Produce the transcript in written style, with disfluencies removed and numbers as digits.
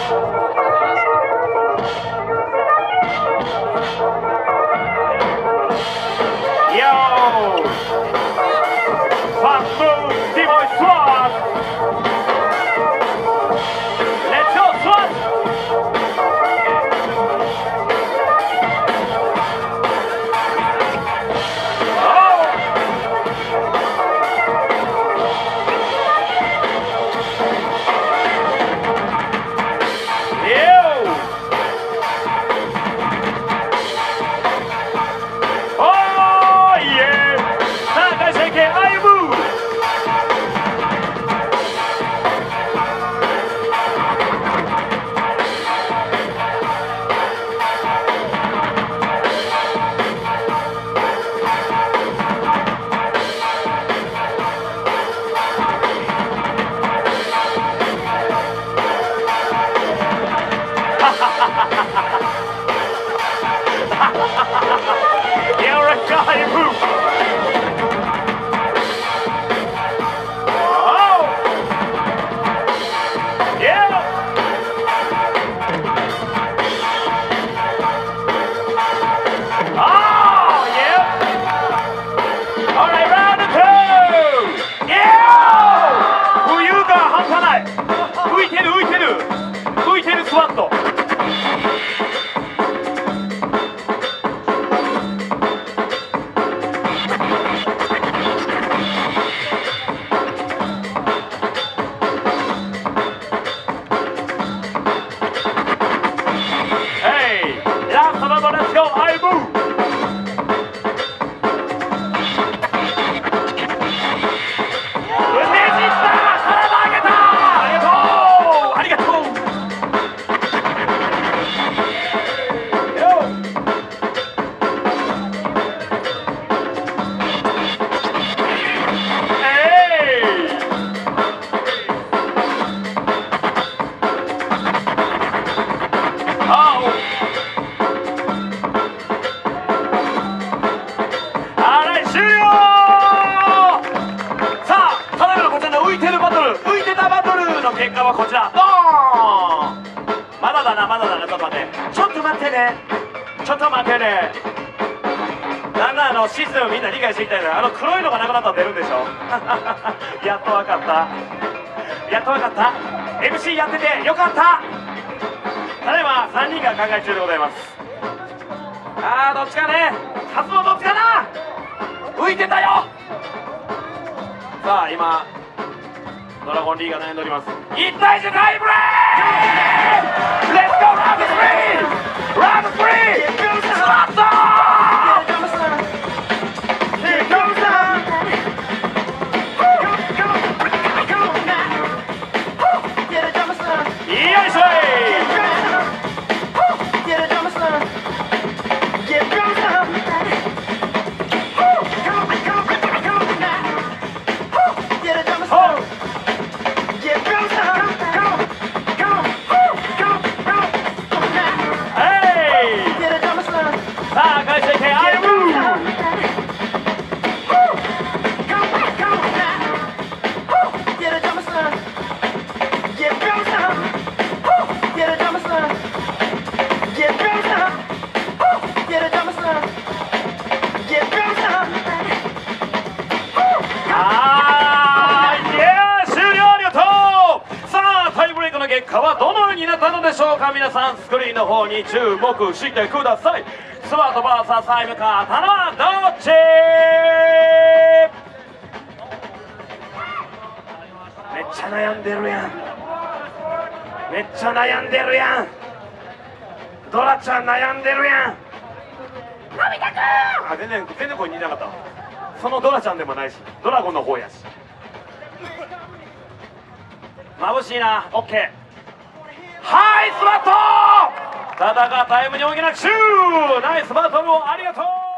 結果はこちら。ドーン。まだだな、まだだな、ちょっと待って。ちょっと待ってね。ちょっと待ってね。だんだんシステムみんな理解していきたいな。黒いのがなくなったら出るんでしょ。やっと分かった。やっと分かった。MC やっててよかった。ただいま3人が考え中でございます。どっちかね。勝つのどっちかな。浮いてたよ。さあ今ドラゴンリーが悩んでおります。1対10タイブレーク。レッツゴーラウンド3。ラウンド3スタート。結果はどのようになったのでしょうか。皆さんスクリーンの方に注目してください。スワート VS タイムかたのはどっち。めっちゃ悩んでるやん。めっちゃ悩んでるやん。ドラちゃん悩んでるやん。のび太くん。全然声似てなかった。そのドラちゃんでもないしドラゴンの方やし。眩しいな。オッケー。はい、スマット。ただがタイムに大きなシュー。ナイスバトルをありがとう。